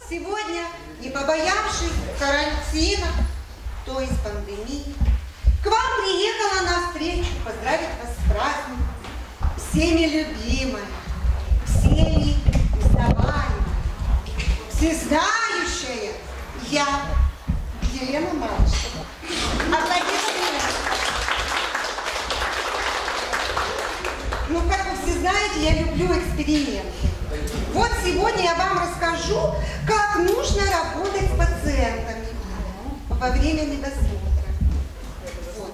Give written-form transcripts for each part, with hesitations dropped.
Сегодня, не побоявшись карантина, то есть пандемии, к вам приехала навстречу поздравить вас с праздником, всеми любимая, всеми узнаваемая, всезнающая я, Елена Малышева. Аплодисменты. Ну, как вы все знаете, я люблю эксперименты. Вот сегодня я вам расскажу, как нужно работать с пациентами во время медосмотра. Вот.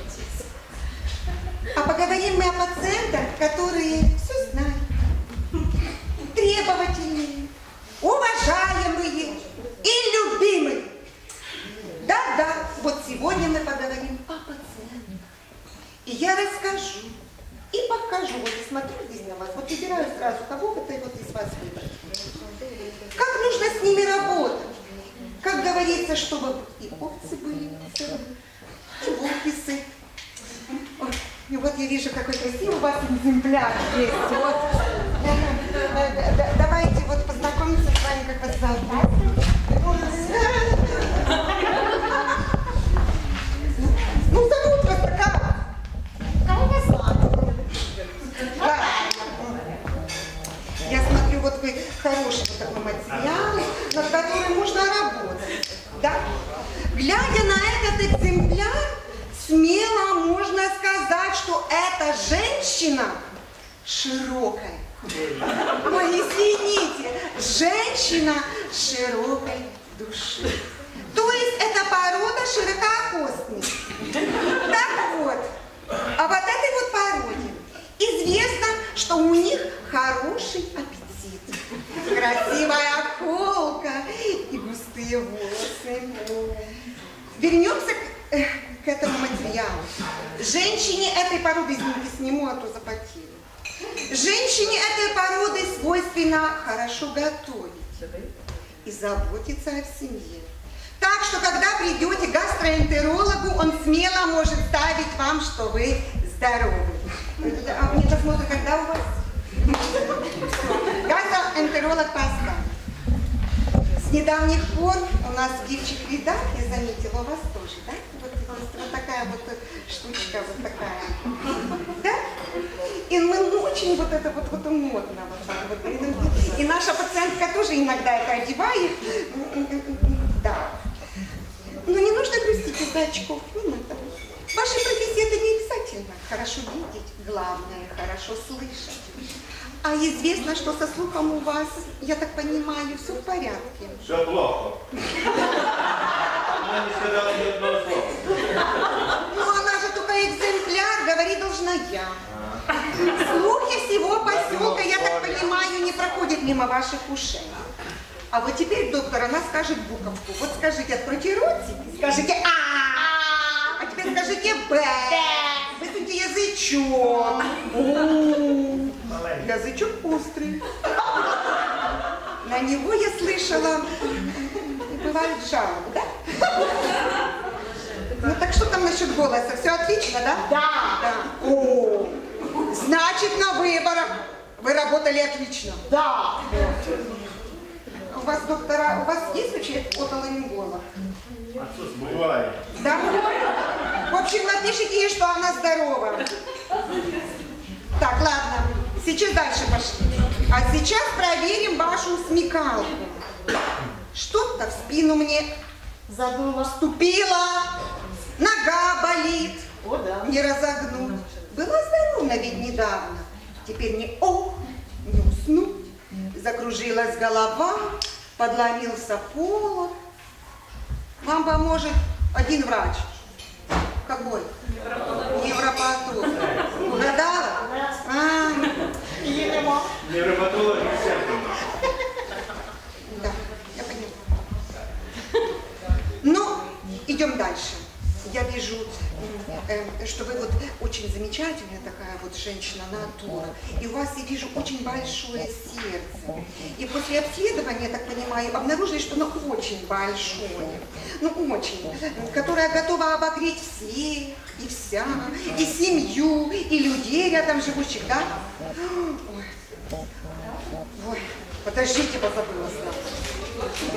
А поговорим мы о пациентах, которые все знают, требовательные, уважаемые и любимые. Да-да, вот сегодня мы поговорим о пациентах. И я расскажу. И покажу, вот смотрю здесь на вас, вот выбираю сразу, кого бы ты вот из вас выбрать. Как нужно с ними работать? Как говорится, чтобы и овцы были, и волки. И вот я вижу, какой красивый у вас экземпляр есть. Вот. Давайте вот познакомимся с вами, как вас зовут. Ну, зовут вас как? Кого вас зовут? Я смотрю, вот вы хороший вот такой материал, над которым можно работать. Да? Глядя на этот экземпляр, смело можно сказать, что эта женщина широкая. Ой, извините, женщина широкой души. То есть это порода ширококосных. Так вот, а вот этой вот породе известно, что у них хороший аппетит, красивая холка и густые волосы. Вернемся к этому материалу. Женщине этой породы, извините, сниму, а то запотею. Женщине этой породы свойственно хорошо готовить и заботиться о семье. Так что, когда придете к гастроэнтерологу, он смело может ставить вам, что вы здоровы. А мне посмотрят, когда у вас? Гастроэнтеролог поставит. С недавних пор у нас в гибчих рядах, я заметила, у вас тоже, да? Вот такая вот штучка, вот такая. Да? И мы очень вот это вот модно. Вот. И наша пациентка тоже иногда это одевает. Да. Но не нужно грустить из-за очков, не надо. В вашей профессии это не обязательно. Хорошо видеть, главное, хорошо слышать. А известно, что со слухом у вас, я так понимаю, все в порядке. Все плохо. Она не сказала ни одного слова. Ну, она же только экземпляр, говорить должна я. Слухи всего поселка, я так понимаю, не проходят мимо ваших ушей. А вот теперь, доктор, она скажет буковку. Вот скажите, откройте ротик, скажите А теперь скажите Б. Высуньте язычок. Язычок острый. На него, я слышала, бывают жалобы, да? Ну так что там насчет голоса? Все отлично, да? Да. О, значит, на выборах вы работали отлично. Да. У вас, доктора, у вас есть вообще отоларинголог? Бывает. Да? В общем, напишите ей, что она здорова. Так, ладно. Сейчас дальше пошли. А сейчас проверим вашу смекалку. Что-то в спину мне Задумала. вступило. Нога болит. О, да. Не разогнуть. Была здорова ведь недавно. Теперь не уснуть. Закружилась голова, подломился полок. Вам поможет один врач. Какой? Невропатолог. Угадала? Невропатолог не всякий. Да, я поняла. Ну, идем дальше. Я вижу, что вы вот очень замечательная такая вот женщина-натура. И у вас, я вижу, очень большое сердце. И после обследования, я так понимаю, обнаружили, что оно очень большое. Ну, очень. Которое готово обогреть всех, и вся, и семью, и людей рядом живущих, да? Ой, подождите, позабыла сразу.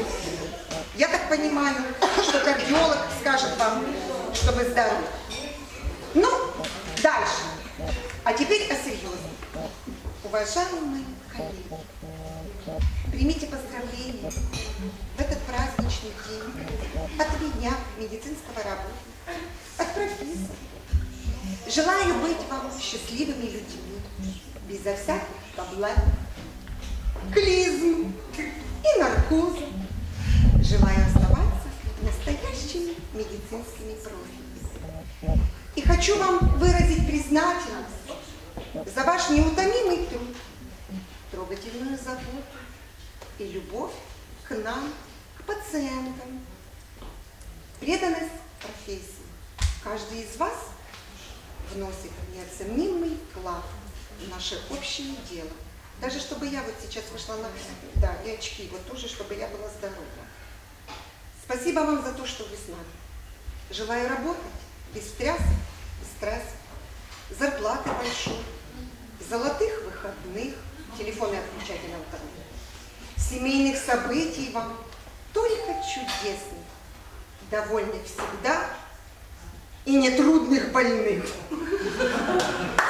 понимаю, что кардиолог скажет вам, что вы здоровы. Ну, дальше. А теперь о серьезном. Уважаемые коллеги, примите поздравления в этот праздничный день от меня, медицинского работника, от профессора. Желаю быть вам счастливыми людьми, безо всяких проблем, клизм и наркоза. Желаю оставаться настоящими медицинскими профессиями. И хочу вам выразить признательность за ваш неутомимый труд, трогательную заботу и любовь к нам, к пациентам, преданность профессии. Каждый из вас вносит неоценимый вклад в наше общее дело. Даже чтобы я вот сейчас вышла на... Да, и очки вот тоже, чтобы я была здорова. Спасибо вам за то, что вы с нами. Желаю работать без трясок и стресса, зарплаты большой, золотых выходных, телефоны отключайте на выходные, семейных событий вам только чудесных, довольных всегда и нетрудных больных.